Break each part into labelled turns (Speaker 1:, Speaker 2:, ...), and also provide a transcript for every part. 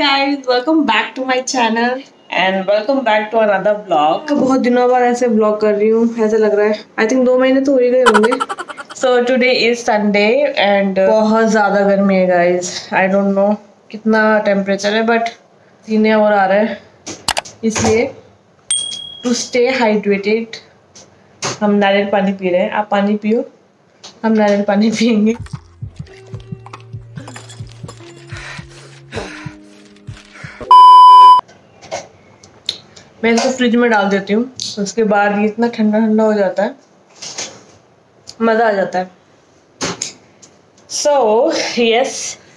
Speaker 1: guys, welcome back to my channel
Speaker 2: and welcome back to another vlog.
Speaker 1: बहुत दिनों बाद ऐसे vlog कर रही हूँ, ऐसा लग रहा है I think 2 महीने तो हो ही गए होंगे.
Speaker 2: So today is Sunday and
Speaker 1: बहुत ज़्यादा गर्मी है guys. I don't know कितना टेम्परेचर है but सीने और आ रहा है, इसलिए to stay hydrated हम नारियल पानी पी रहे हैं. आप पानी पियो, हम नारियल पानी पियेंगे. मैं इसको फ्रिज में डाल देती हूँ, उसके बाद ये इतना ठंडा ठंडा हो जाता है, मज़ा आ जाता है. So yes,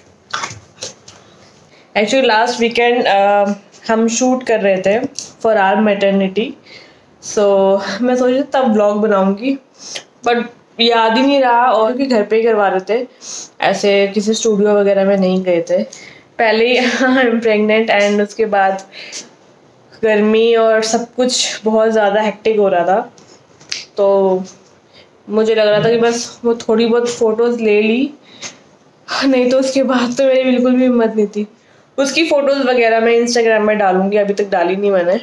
Speaker 1: actually last weekend हम शूट कर रहे थे फॉर आवर मैटरनिटी. सो मैं सोच रही तब ब्लॉग बनाऊंगी बट याद ही नहीं रहा, और क्योंकि घर पे ही करवा रहे थे, ऐसे किसी स्टूडियो वगैरह में नहीं गए थे. पहले ही आई एम प्रेग्नेंट एंड उसके बाद गर्मी और सब कुछ बहुत ज़्यादा हेक्टिक हो रहा था, तो मुझे लग रहा था कि बस वो थोड़ी बहुत फ़ोटोज़ ले ली, नहीं तो उसके बाद तो मेरी बिल्कुल भी हिम्मत नहीं थी. उसकी फ़ोटोज़ वगैरह मैं इंस्टाग्राम में डालूंगी, अभी तक डाली नहीं मैंने.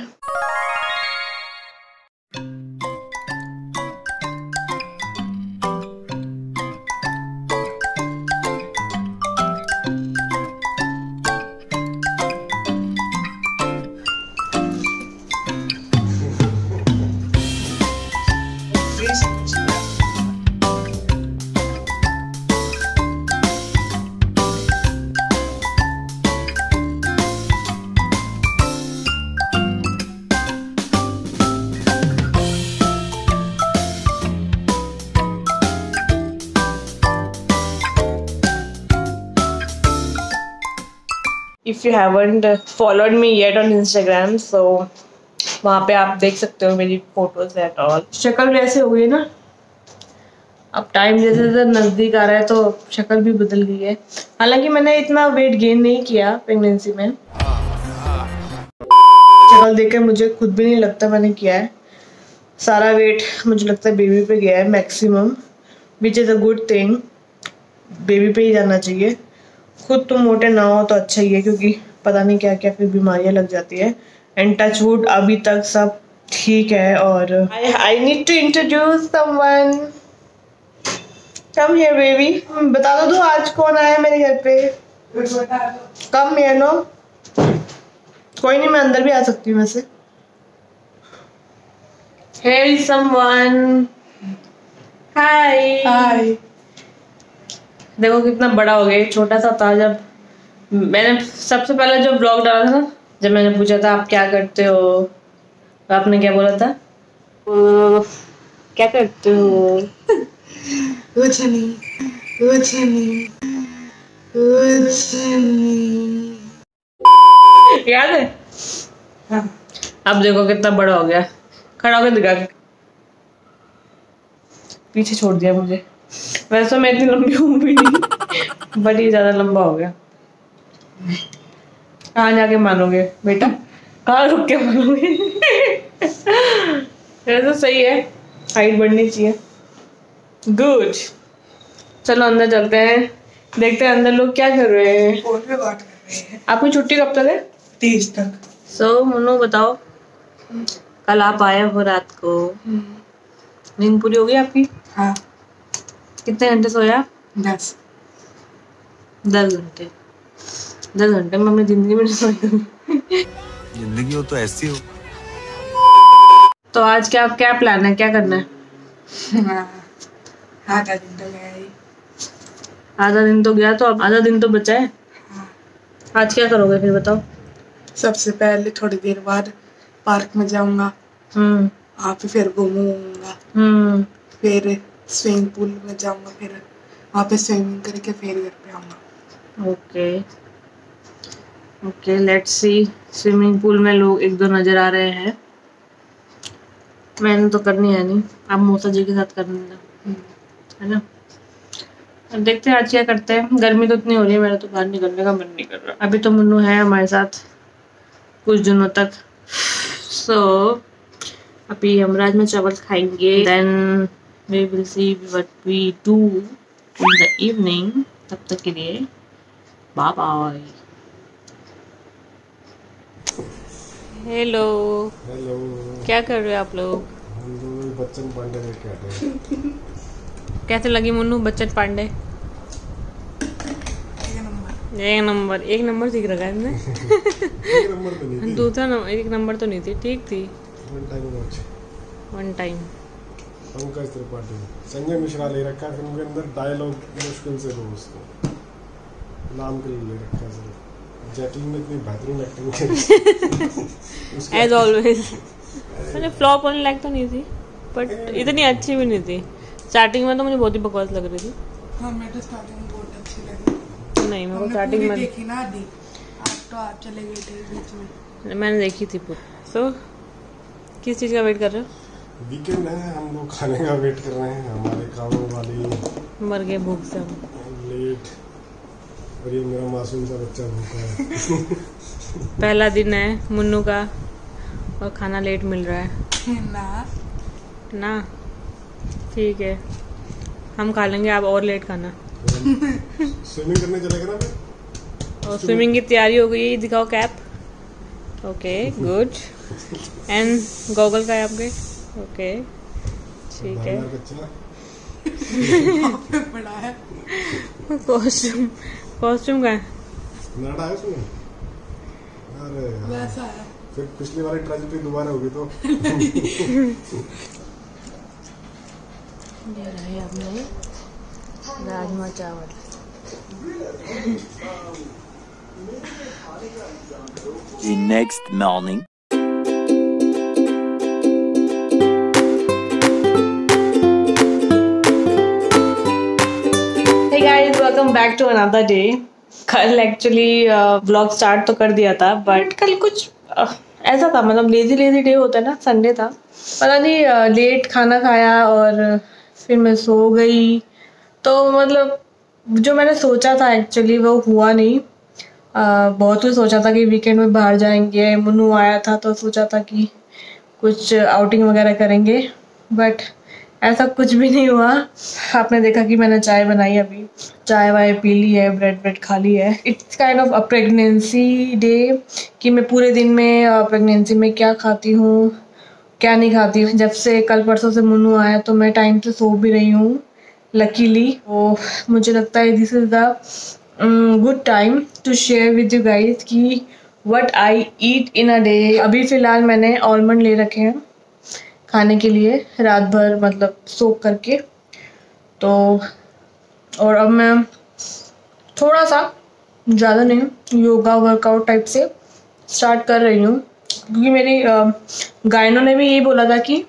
Speaker 1: If you haven't followed me yet on Instagram, so वहाँ पे आप देख सकते हो मेरी फोटोज एट ऑल. शक्ल भी ऐसे हो गई ना, अब टाइम जैसे जैसे नज़दीक आ रहा है तो शक्ल भी बदल गई है. हालांकि मैंने इतना वेट गेन नहीं किया प्रेगनेंसी में, शक्ल देख के मुझे खुद भी नहीं लगता मैंने किया है. सारा वेट मुझे लगता है बेबी पे गया है maximum, which is a good thing. Baby पे ही जाना चाहिए. खुद तुम मोटे ना हो तो अच्छा ही है, क्योंकि पता नहीं क्या क्या फिर बीमारियां लग जाती है. एंड टच वुड अभी तक सब ठीक है. और I need to introduce someone. Come here baby. बता दो आज कौन आया मेरे घर पे. Come here. नो कोई नहीं, मैं अंदर भी आ सकती हूँ वैसे. Here is someone. Hi.
Speaker 2: Hi.
Speaker 1: देखो कितना बड़ा हो गया. छोटा सा था जब मैंने सबसे पहले जो ब्लॉग डाला था ना, जब मैंने पूछा था आप क्या करते हो, तो आपने क्या बोला था? क्या करते हो?
Speaker 2: कुछ नहीं, कुछ नहीं, कुछ नहीं.
Speaker 1: याद है?
Speaker 2: हाँ.
Speaker 1: अब देखो कितना बड़ा हो गया. खड़ा होकर दिखा. पीछे छोड़ दिया मुझे. वैसे मैं इतनी लंबी हूँ भी नहीं, बट ये ज्यादा लंबा हो गया. कहाँ जाके मानोगे बेटा, कहाँ रुक के मानोगे? वैसे सही है, हाइट बढ़नी चाहिए. गुड. चलो अंदर चलते हैं, देखते हैं अंदर लोग क्या कर रहे हैं.
Speaker 2: फोन पे बात कर रहे हैं.
Speaker 1: आपकी छुट्टी कब तक है?
Speaker 2: 30 तक.
Speaker 1: सो मुन्नू बताओ, कल आप आए हो रात को, नींद पूरी हो गई आपकी?
Speaker 2: हाँ.
Speaker 1: कितने घंटे सोया?
Speaker 2: 10
Speaker 1: घंटे. 10 घंटे में अपनी जिंदगी में नहीं सोई.
Speaker 3: जिंदगी हो तो ऐसी हो.
Speaker 1: तो आज क्या प्लान है, क्या करना है?
Speaker 2: आधा दिन तो गया ही.
Speaker 1: आधा दिन तो गया, तो अब आधा दिन तो बचा है.
Speaker 2: हाँ.
Speaker 1: आज क्या करोगे फिर बताओ?
Speaker 2: सबसे पहले थोड़ी देर बाद पार्क में जाऊंगा. वहाँ पे फिर घूमूंगा. फिर स्विमिंग पूल में जाऊंगा, फिर वहाँ पे स्विमिंग करके फिर घर पे आऊंगा.
Speaker 1: Okay let's see. Swimming pool में लोग 1-2 नजर आ रहे हैं. मैंने तो करनी है नहीं, आप मौसा जी के साथ करने का है ना. अब देखते हैं आज क्या करते हैं. गर्मी तो इतनी हो रही है, मेरा तो बाहर निकलने का मन नहीं कर रहा. अभी तो मुन्नू है हमारे साथ कुछ दिनों तक. सो अभी हम राजमा चावल खाएंगे, then we will see what we do in the evening. तब तक के लिए बाय बाय. हेलो।
Speaker 4: हेलो।
Speaker 1: क्या कर रहे हो आप लोग?
Speaker 4: हम लोग बच्चन पांडे देख के आते हैं।
Speaker 1: कैसे लगी मुन्नू बच्चन पांडे? एक नंबर सीख रखा है इसने।
Speaker 4: एक नंबर तो नहीं थी।
Speaker 1: दूसरा नंबर, एक नंबर तो नहीं थी, ठीक थी। One time.
Speaker 4: पंकज त्रिपाठी, संजय मिश्रा ले रखा है फिल्म के अंदर, डायलॉग मुश्किल से दो उसको, नाम के लिए ले रखा है सिर्फ। जैकलीन ने इतनी बेहतरीन एक्टिंग की
Speaker 1: एज ऑलवेज। मैंने फ्लॉप होने लायक तो नहीं थी, बट इतनी अच्छी भी नहीं थी। स्टार्टिंग में तो मुझे बहुत ही बकवास लग रही थी।
Speaker 2: हाँ, मैं तो स्टार्टिंग में बहुत अच्छी लगी।
Speaker 1: नहीं, मेरे को स्टार्टिंग में
Speaker 2: देखी ना आधी, आप चले गए थे बीच में।
Speaker 1: मैंने देखी थी पूरी। सो किस चीज़ का वेट कर रहे हो?
Speaker 4: वीकेंड है, हम लोग खाने का वेट कर रहे हैं। हमारे कामों वाली
Speaker 1: मर गए भूख से हम।
Speaker 4: लेट, और ये मेरा मासूम सा बच्चा भूखा है।
Speaker 1: पहला दिन है मुन्नू का और खाना लेट मिल रहा है ना। ठीक है, हम खा लेंगे, आप और लेट खाना।
Speaker 4: स्विमिंग करने चलेगा ना फिर?
Speaker 1: और स्विमिंग की तैयारी हो गई, दिखाओ cap. Okay, good. And goggle का है आपके? ओके, ठीक है।
Speaker 2: बड़ा है
Speaker 1: कॉस्ट्यूम का है?
Speaker 4: नाड़ा है उसमें? अरे
Speaker 2: वैसा है।
Speaker 4: फिर पिछली वाली ट्रेजेडी दोबारा होगी तो।
Speaker 1: ये रहे अपने राजमा चावल।
Speaker 3: The next morning.
Speaker 1: Hey guys, welcome back to another day. कल एक्चुअली व्लॉग स्टार्ट तो कर दिया था, बट कल कुछ ऐसा था, मतलब लेजी डे होता है ना, संडे था, पता नहीं लेट खाना खाया और फिर मैं सो गई। तो मतलब जो मैंने सोचा था एक्चुअली वो हुआ नहीं। बहुत कुछ सोचा था कि वीकेंड में बाहर जाएंगे, मुन्नू आया था तो सोचा था कि कुछ आउटिंग वगैरह करेंगे, बट ऐसा कुछ भी नहीं हुआ। आपने देखा कि मैंने चाय बनाई, अभी चाय वाय पी ली है, ब्रेड खा ली है। It's kind of a pregnancy day कि मैं पूरे दिन में प्रेगनेंसी में क्या खाती हूँ क्या नहीं खाती हूँ। जब से कल परसों से मुन्नू आया तो मैं टाइम से सो भी रही हूँ लकीली। तो मुझे लगता है this is the good time to share with you guys कि what I eat in a day. अभी फ़िलहाल मैंने आलमंड ले रखे हैं खाने के लिए, रात भर मतलब सोक करके। तो और अब मैं थोड़ा सा, ज़्यादा नहीं, योगा वर्कआउट टाइप से स्टार्ट कर रही हूँ, क्योंकि मेरी गायनों ने भी यही बोला था कि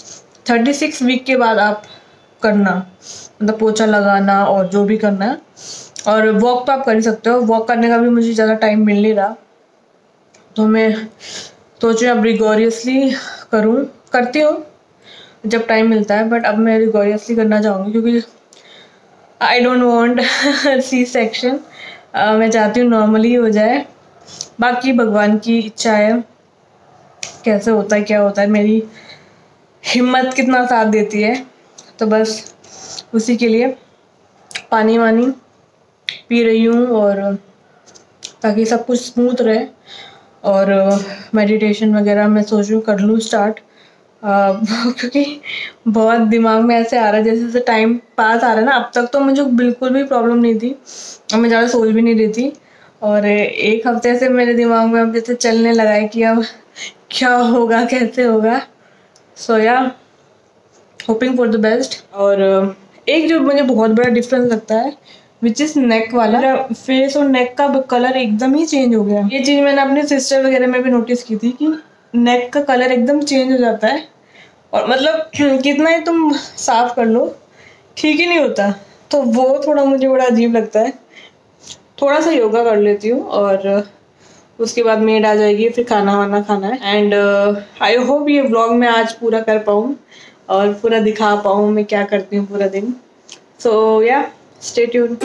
Speaker 1: 36 वीक के बाद आप करना, मतलब पोछा लगाना और जो भी करना है। और वॉक तो आप कर ही सकते हो, वॉक करने का भी मुझे ज़्यादा टाइम मिल नहीं रहा, तो मैं सोच रही हूँ अब रिगोरियसली करती हूँ जब टाइम मिलता है। बट अब मैं रिगोरियसली करना चाहूँगी क्योंकि I don't want C section. मैं चाहती हूँ नॉर्मली हो जाए। बाकी भगवान की इच्छा है, कैसे होता है क्या होता है, मेरी हिम्मत कितना साथ देती है। तो बस उसी के लिए पानी वानी पी रही हूँ, और ताकि सब कुछ स्मूथ रहे। और मेडिटेशन वगैरह मैं सोच रही हूँ कर लूँ स्टार्ट, क्योंकि बहुत दिमाग में ऐसे आ रहा है जैसे जैसे टाइम पास आ रहा है ना। अब तक तो मुझे बिल्कुल भी प्रॉब्लम नहीं थी, और मैं ज़्यादा सोच भी नहीं रही थी, और एक हफ्ते से मेरे दिमाग में अब जैसे चलने लगा है कि अब क्या होगा कैसे होगा। सो या होपिंग फॉर द बेस्ट। और एक जो मुझे बहुत बड़ा डिफरेंस लगता है विच इज़ नेक वाला, फेस और नेक का कलर एकदम ही चेंज हो गया। ये चीज़ मैंने अपने सिस्टर वगैरह में भी नोटिस की थी कि नेक का कलर एकदम चेंज हो जाता है, और मतलब कितना ही तुम साफ कर लो ठीक ही नहीं होता। तो वो थोड़ा मुझे बड़ा अजीब लगता है। थोड़ा सा योगा कर लेती हूँ और उसके बाद मेड आ जाएगी, फिर खाना वाना खाना है। एंड आई होप ये व्लॉग मैं आज पूरा कर पाऊँ और पूरा दिखा पाऊँ मैं क्या करती हूँ पूरा दिन। सो या स्टे ट्यून्ड।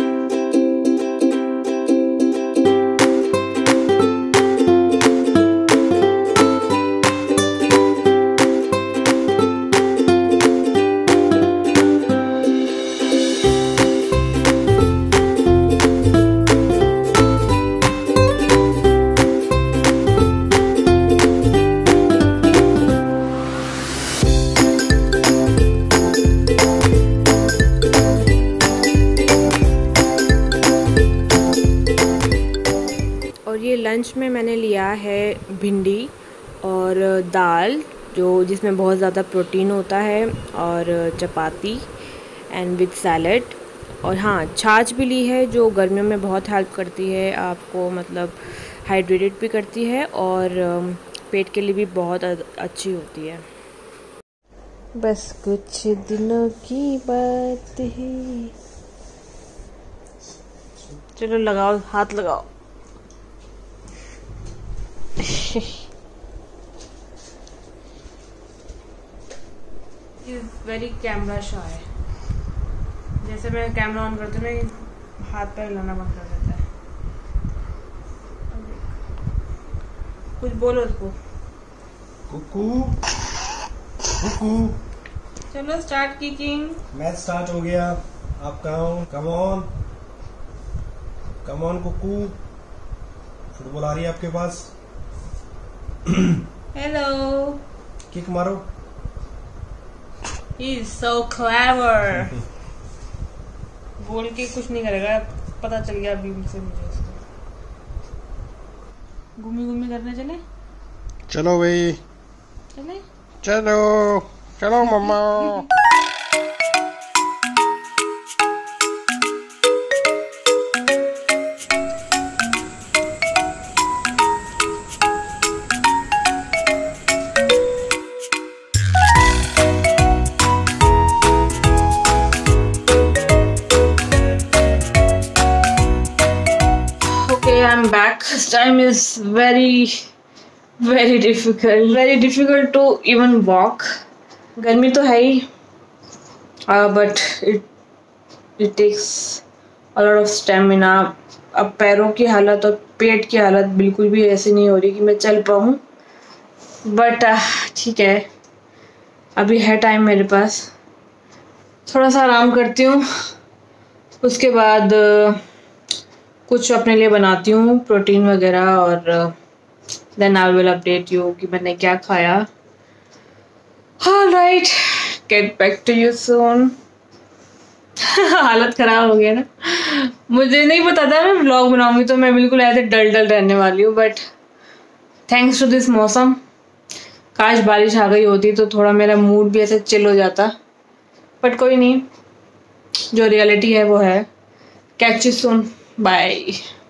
Speaker 1: लंच में मैंने लिया है भिंडी और दाल जिसमें बहुत ज़्यादा प्रोटीन होता है, और चपाती एंड विद सैलड, और हाँ छाछ भी ली है जो गर्मियों में बहुत हेल्प करती है आपको, मतलब हाइड्रेटेड भी करती है और पेट के लिए भी बहुत अच्छी होती है। बस कुछ दिनों की बात है। चलो लगाओ, हाथ लगाओ। Is very camera shy. जैसे मैं कैमरा ऑन करती हूँ ना, हाथ पैर हिलाना बंद कर देता है। कुछ बोलो उसको।
Speaker 4: कुकू कुकू।
Speaker 1: चलो स्टार्ट किकिंग।
Speaker 4: मैच स्टार्ट हो गया। आप कहाँ हो? Come on Kuku. फुटबॉल आ रही है आपके पास?
Speaker 1: हेलो।
Speaker 4: किक मारो।
Speaker 1: He is so clever. बोल के कुछ नहीं करेगा, पता चल गया अभी से मुझे उसको। घूमी करने चले?
Speaker 4: चलो भाई,
Speaker 1: चले?
Speaker 4: चलो मम्मा।
Speaker 1: I'm back. This time is very difficult to even walk. गर्मी तो है ही, but it takes a lot of stamina. अब पैरों की हालत और पेट की हालत बिल्कुल भी ऐसी नहीं हो रही कि मैं चल पाऊँ, बट ठीक है, अभी है टाइम मेरे पास। थोड़ा सा आराम करती हूँ, उसके बाद कुछ अपने लिए बनाती हूँ प्रोटीन वगैरह, और then I will update you कि मैंने क्या खाया। Alright, get back to you soon. हालत ख़राब हो गया ना, मुझे नहीं पता था मैं व्लॉग बनाऊंगी तो मैं बिल्कुल ऐसे डल रहने वाली हूँ, बट थैंक्स टू दिस मौसम। काश बारिश आ गई होती तो थोड़ा मेरा मूड भी ऐसे चिल हो जाता, बट कोई नहीं, जो रियलिटी है वो है। Catch you soon, bye.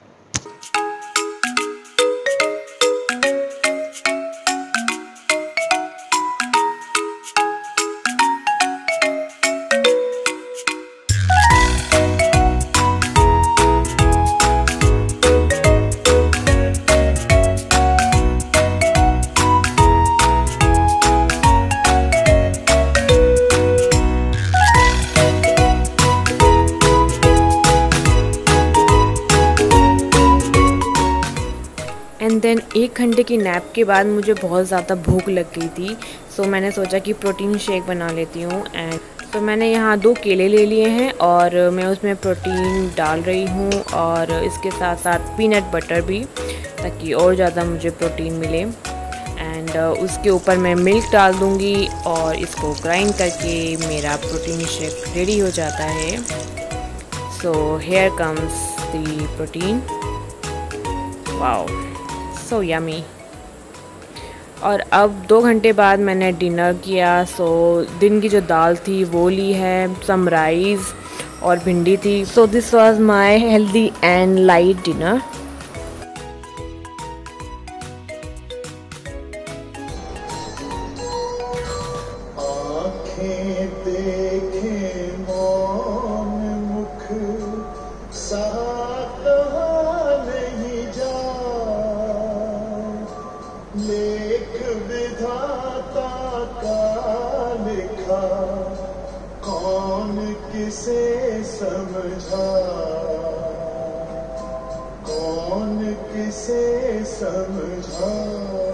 Speaker 1: And then 1 घंटे की नैप के बाद मुझे बहुत ज़्यादा भूख लग गई थी, सो मैंने सोचा कि प्रोटीन शेक बना लेती हूँ। एंड तो मैंने यहाँ 2 केले ले लिए हैं और मैं उसमें प्रोटीन डाल रही हूँ, और इसके साथ साथ पीनट बटर भी, ताकि और ज़्यादा मुझे प्रोटीन मिले। एंड उसके ऊपर मैं मिल्क डाल दूँगी और इसको ग्राइंड करके मेरा प्रोटीन शेक रेडी हो जाता है। So here comes the protein. Wow, so yummy. और अब 2 घंटे बाद मैंने डिनर किया। सो दिन की जो दाल थी वो ली है, सम राइस और भिंडी थी। So this was my healthy and light dinner.
Speaker 5: किसे समझा, कौन किसे समझा।